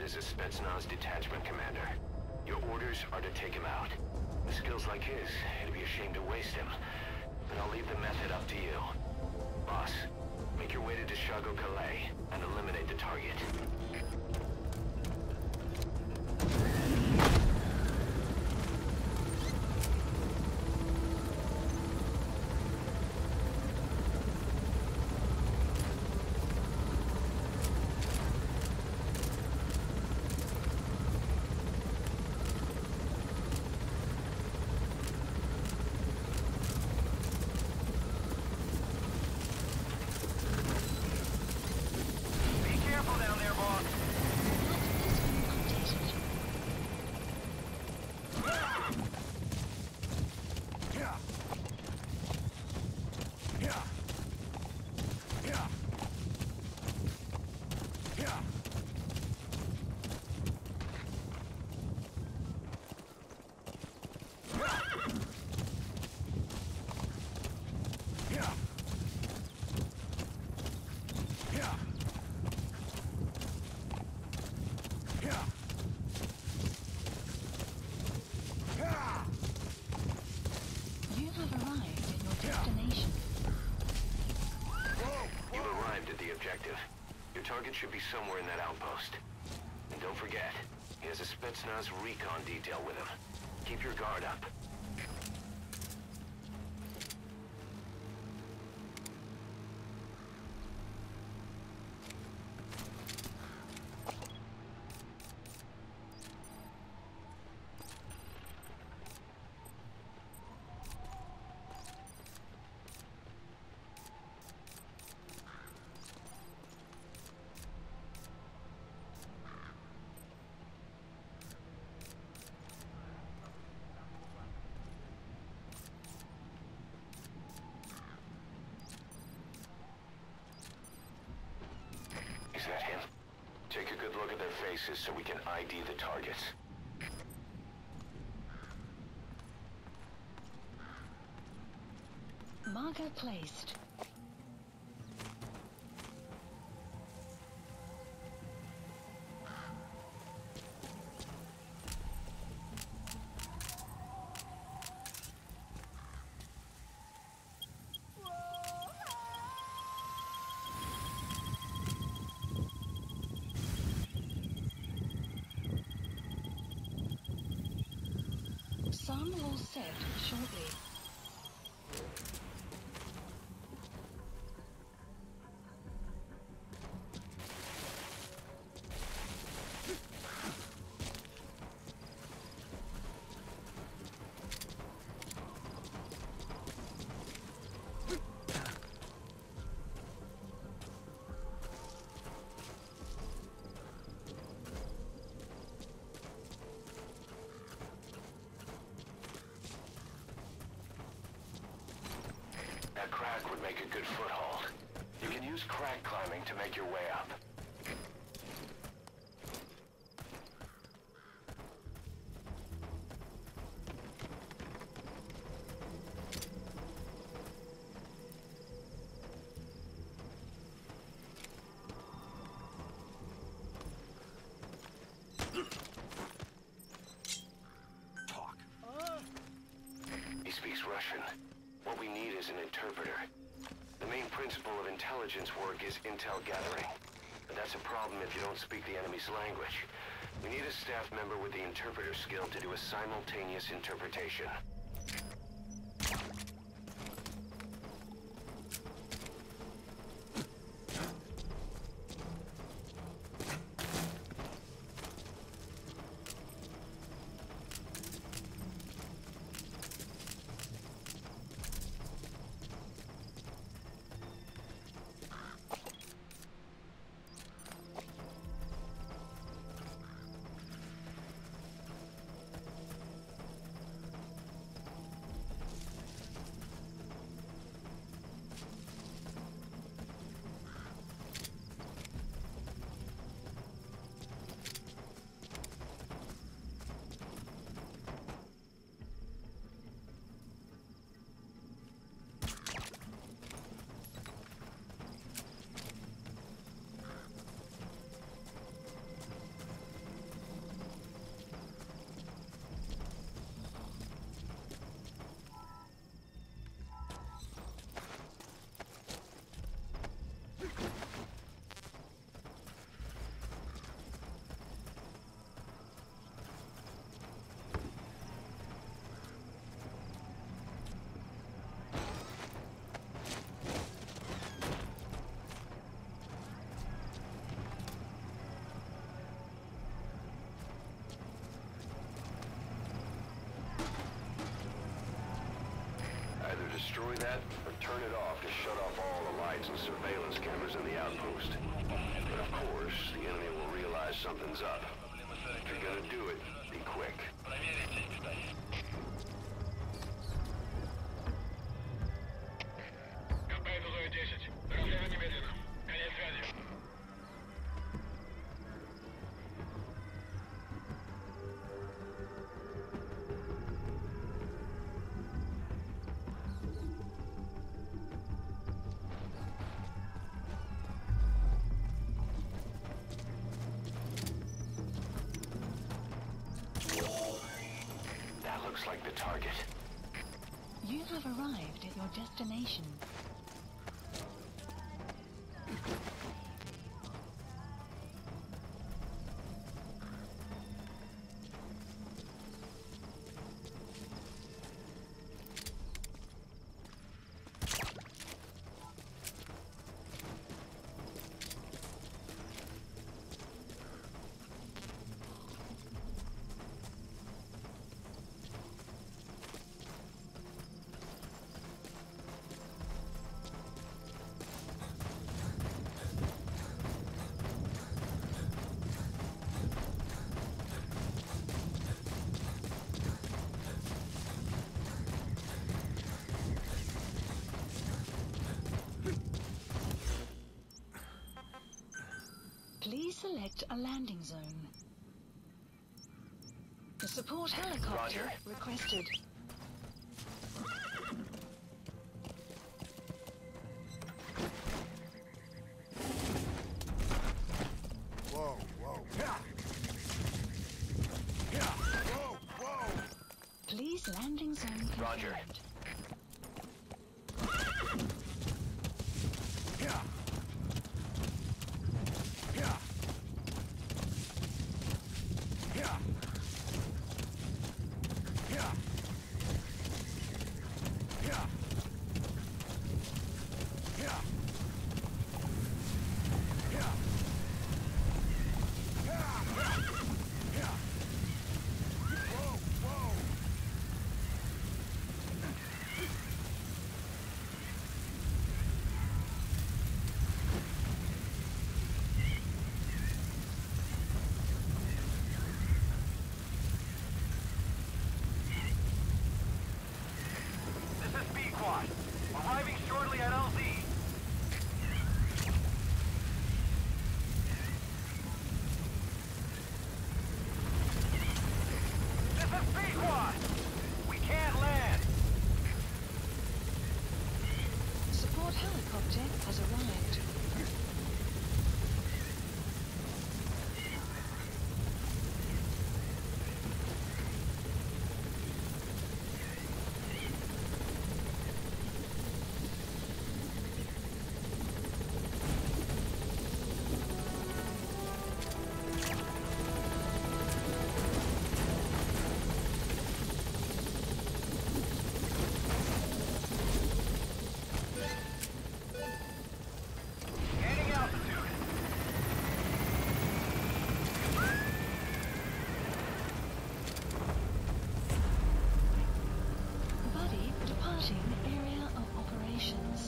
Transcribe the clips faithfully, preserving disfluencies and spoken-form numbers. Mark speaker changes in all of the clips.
Speaker 1: is a spetsnaz detachment commander. Your orders are to take him out. With skills like his, it'd be a shame to waste him. But I'll leave the method up to you. Boss, make your way to Dishago Calais and eliminate the target. Your target should be somewhere in that outpost. And don't forget, he has a spetsnaz recon detail with him. Keep your guard up. Is that him? Take a good look at their faces so we can I D the targets.
Speaker 2: Marker placed. Some will set shortly.
Speaker 1: That crack would make a good foothold. You can use crack climbing to make your way up.
Speaker 3: Talk.
Speaker 1: He speaks Russian. What we need is an interpreter. The main principle of intelligence work is intel gathering. But that's a problem if you don't speak the enemy's language. We need a staff member with the interpreter skill to do a simultaneous interpretation. that, or turn it off to shut off all the lights and surveillance cameras in the outpost. But of course, the enemy will realize something's up. If you're gonna do it, be quick. Looks like the target.
Speaker 2: You have arrived at your destination. Please select a landing zone. The support helicopter
Speaker 1: Roger.
Speaker 2: requested.
Speaker 3: Whoa, whoa. Yeah. Yeah. Whoa, whoa.
Speaker 2: Please landing zone confirmed.
Speaker 1: Roger.
Speaker 3: Yeah. Yeah. Yeah. Yeah. Yeah. Yeah. Yeah. Yeah. Whoa, whoa.
Speaker 4: This is B Quad. Arriving shortly at L Z. This is B Quad. We can't land.
Speaker 2: Support helicopter has arrived.
Speaker 4: Gaining altitude.
Speaker 2: Buddy departing area of operations.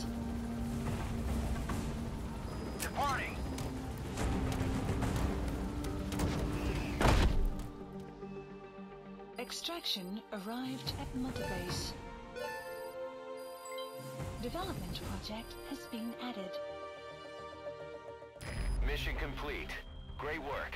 Speaker 4: Departing.
Speaker 2: Extraction arrived at Mother Base. Development project has been added.
Speaker 1: Mission complete. Great work.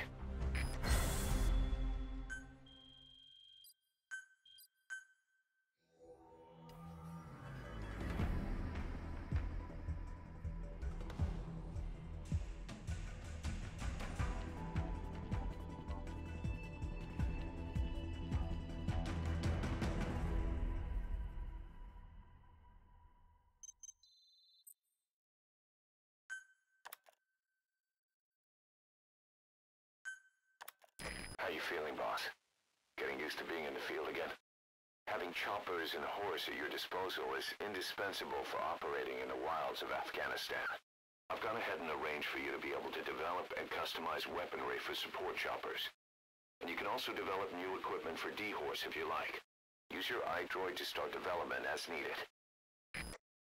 Speaker 1: How you feeling, boss? Getting used to being in the field again? Having choppers and horse at your disposal is indispensable for operating in the wilds of Afghanistan. I've gone ahead and arranged for you to be able to develop and customize weaponry for support choppers. And you can also develop new equipment for D-Horse if you like. Use your iDroid to start development as needed.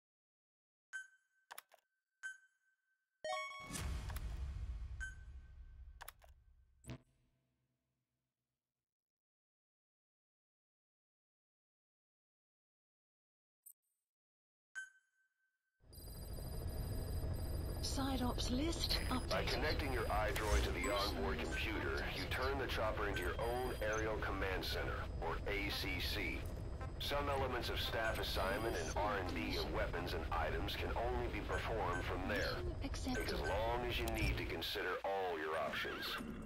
Speaker 2: Side ops list
Speaker 1: By
Speaker 2: updated.
Speaker 1: connecting your iDroid to the onboard computer, you turn the chopper into your own aerial command center, or A C C. Some elements of staff assignment and R and D of weapons and items can only be performed from there. Take
Speaker 2: Accepted.
Speaker 1: as long as you need to consider all your options.